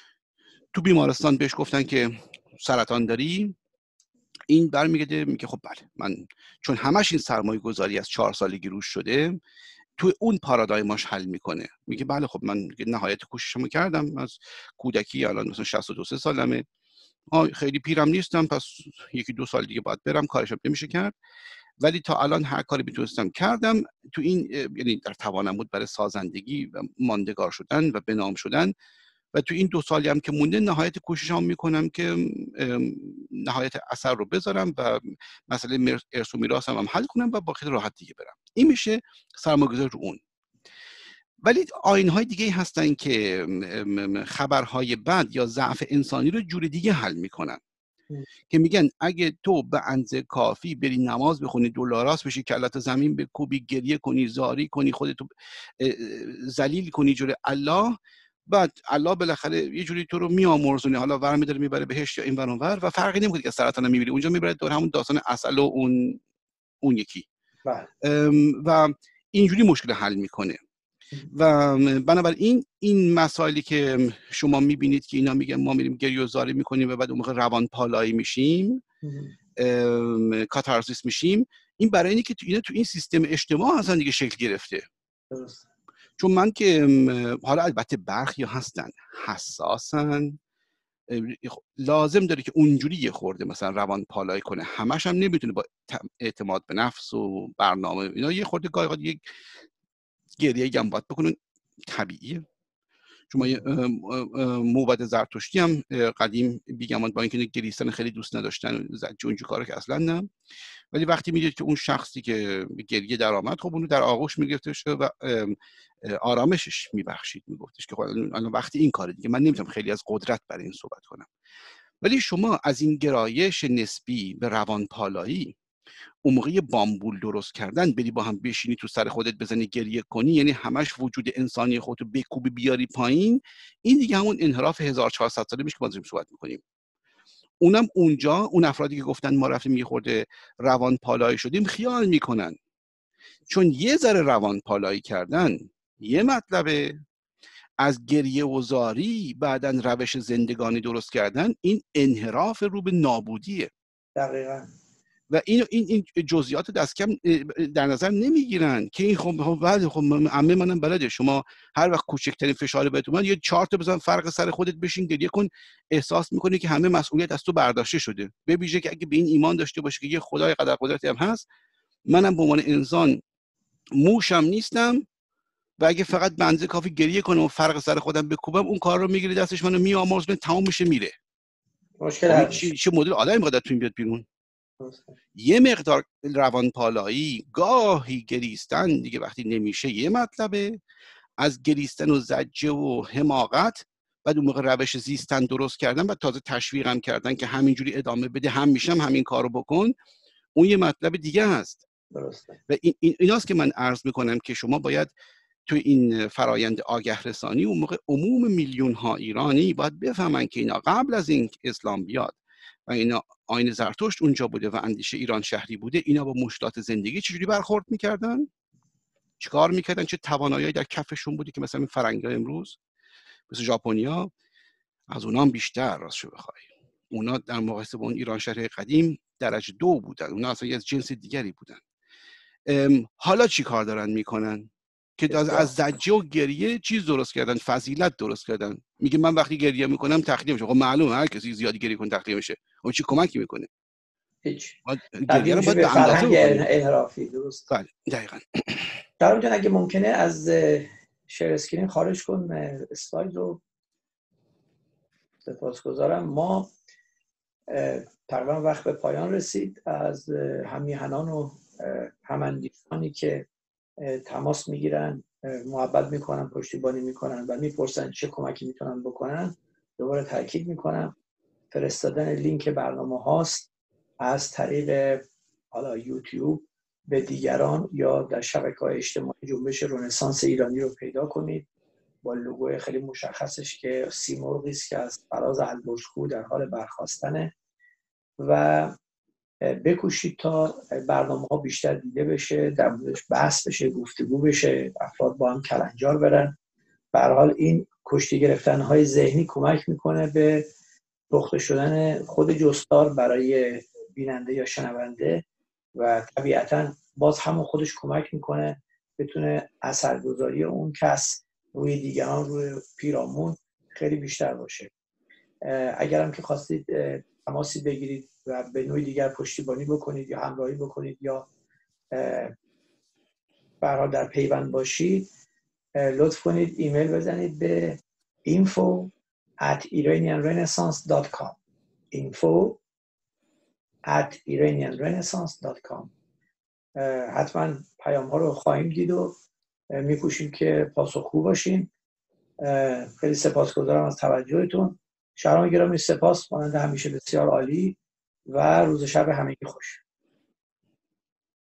تو بیمارستان بهش گفتن که سرطان داری، این برمیگرده میگه خب بله من چون همش این سرمایه گذاری از 4 سالگی روش شده، تو اون پارادایماش حل میکنه، میگه بله خب من نهایت کوششمو کردم، از کودکی الان مثلا 62 سالمه، خیلی پیرم نیستم، پس 1-2 سال دیگه باید برم، کارشم نمیشه کرد، ولی تا الان هر کاری میتونستم کردم تو این، یعنی در توانم بود برای سازندگی و ماندگار شدن و بنام شدن. و تو این 2 سالی هم که مونده نهایت کوششام میکنم که نهایت اثر رو بذارم و مسئله ارث و میراثم هم حل کنم و با خیلی راحت دیگه برم. این میشه سرمایه‌گذاری رو اون. ولی آیین‌های دیگه هستن که خبرهای بد یا ضعف انسانی رو جور دیگه حل میکنن، که میگن اگه تو به اندازه کافی بری نماز بخونی، دلاراست بشی، کلت زمین بکوبی، گریه کنی، زاری کنی، خودتو ذلیل کنی جور الله، بعد الله بالاخره یه جوری تو رو میامرزونه، حالا ور میداره میبره بهشت یا این ور اون ور، و فرقی نمیکنه که سرطان میمیری اونجا، میبره دور همون داستان عسل و اون یکی و اینجوری مشکل حل میکنه. و بنابراین این مسائلی که شما میبینید که اینا میگن ما میریم گریه و زاری میکنیم و بعد اون موقع روان پالایی میشیم، کاتارزیس میشیم، این برای اینه که تو این سیستم اجتماع هستن دیگه شکل گرفته. درست. چون من که حالا البته برخی هستن حساسن، لازم داره که اونجوری یه خورده مثلا روان پالایی کنه، همش هم نمیتونه با اعتماد به نفس و برنامه اینا، یه خورده گاهی یک گریه گنبات بکنن، طبیعیه. شما موبد زرتشتی هم قدیم بیگمان با اینکه گریستن خیلی دوست نداشتن، اونجور کارا که اصلا نه، ولی وقتی میدید که اون شخصی که گریه در آمد، خب اونو در آغوش میگرفتش و آرامشش میبخشید، میگفتش که الان وقتی این کاره دیگه، من نمیتونم خیلی از قدرت برای این صحبت کنم. ولی شما از این گرایش نسبی به روان پالایی، اون موقع بامبول درست کردن، بری با هم بشینی تو سر خودت بزنی گریه کنی، یعنی همش وجود انسانی خودتو بکوبی بیاری پایین، این دیگه همون انحراف 1400 ساله میشه که ما داریم صحبت میکنیم. اونم اونجا اون افرادی که گفتن ما رفتیم یه خورده روان پالایی شدیم، خیال میکنن چون یه ذره روان پالایی کردن یه مطلبه، از گریه و زاری بعدن روش زندگانی درست کردن، این انحراف رو به نابودیه. دقیقاً. و این جزئیات دست کم در نظر نمیگیرن که این خب بعد خب عمه منم بلده، شما هر وقت کوچکترین فشاری بهت اومد یه 4 تا بزن فرق سر خودت بشین گریه کن، احساس میکنی که همه مسئولیت از تو برداشته شده. به ویژه که اگه به این ایمان داشته باشی که یه خدای قدر قدرتی هم هست، منم به عنوان انسان موشم نیستم و اگه فقط به اندازه کافی گریه کنم و فرق سر خودم بکوبم، اون کار رو میگیره دستش، منو میآمرزونه، تمام میشه میره. مشکل چه مدل آدمی میخواد تو این بیاد بیرون؟ یه مقدار روانپالایی، گاهی گریستن دیگه وقتی نمیشه یه مطلبه، از گریستن و زجه و حماقت، بعد اون موقع روش زیستن درست کردن و تازه تشویقم کردن که همینجوری ادامه بده، هم میشم همین کارو بکن، اون یه مطلب دیگه هست. درسته. و ایناست که من عرض میکنم که شما باید تو این فرایند آگه رسانی اون موقع عموم میلیون ها ایرانی باید بفهمن که اینا قبل از این اسلام بیاد و اینا آیین زرتشت اونجا بوده و اندیشه ایران شهری بوده، اینا با مشکلات زندگی چجوری برخورد میکردن، چیکار میکردن، چه توانایی در کفشون بودی که مثلا این فرنگی‌ها امروز مثل ژاپنیا از اونام بیشتر، راستشو بخوای اونا در مقایسه با اون ایران شهری قدیم درجه 2 بودن، اونا اصلا از جنس دیگری بودن. حالا چی کار دارن میکنن که از زجه و گریه چیز درست کردن، فضیلت درست کردن. میگه من وقتی گریه میکنم تخلیه میشه. خب معلومه هر کسی زیادی گریه کنه تخلیه میشه، اون چی کمکی میکنه؟ هیچ. گریه رو باید به اندازه بکنیم. انحرافی. درست. بله دقیقاً. در اونجا اگه ممکنه از شیر اسکرین خارج کن اسلاید رو. سپاسگزارم. ما تقریبا وقت به پایان رسید. از همیهنان و هماندیشانی که تماس میگیرن، محبت میکنن، پشتیبانی میکنن و میپرسن چه کمکی میتونن بکنن، دوباره تاکید میکنم فرستادن لینک برنامه هاست از طریق حالا یوتیوب به دیگران یا در شبکه‌های اجتماعی جنبش رنسانس ایرانی رو پیدا کنید با لوگوی خیلی مشخصش که سیمرغی است که از فراز البرزکو در حال برخاستنه و بکوشید تا برنامه ها بیشتر دیده بشه، در موردش بحث بشه، گفتگو بشه، افراد با هم کلنجار برن. به هر حال این کشتی گرفتن های ذهنی کمک میکنه به پخته شدن خود جستار برای بیننده یا شنونده و طبیعتا باز همون خودش کمک میکنه بتونه اثرگذاری اون کس روی دیگران، روی پیرامون خیلی بیشتر باشه. اگرم که خواستید تماسی بگیرید و به نوعی دیگر پشتیبانی بکنید یا همراهی بکنید یا برای در پیوند باشید، لطف کنید ایمیل بزنید به info@iranianrenaissance.com info@iranianrenaissance.com. حتما پیام ها رو خواهیم دید و می‌کوشیم که پاسخگو باشیم. خیلی سپاسگزارم از توجهتون. شهرام گرامی، سپاس، مانند همیشه بسیار عالی و روز شب همگی خوش.